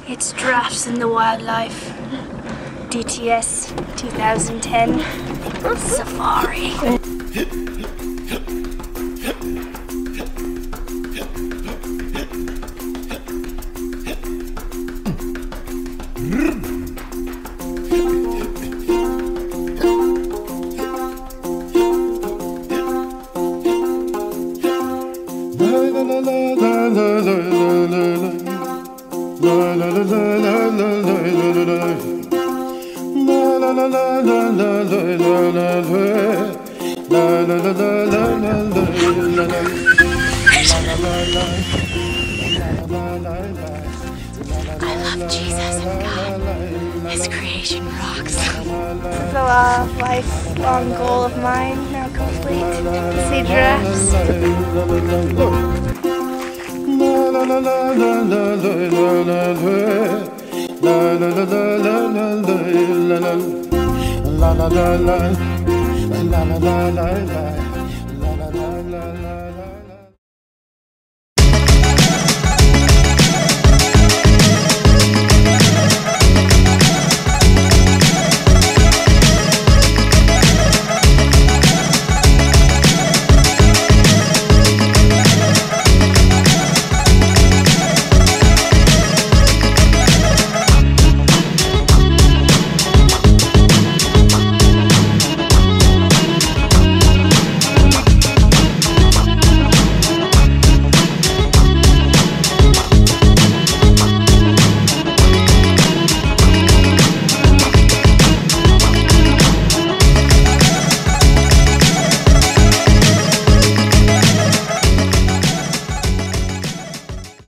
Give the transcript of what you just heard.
It's Giraffes in the Wildlife. DTS 2010 Safari. I love Jesus and God. His creation rocks. It's a lifelong goal of mine, now complete, to see giraffes. La la la la la la la la la la.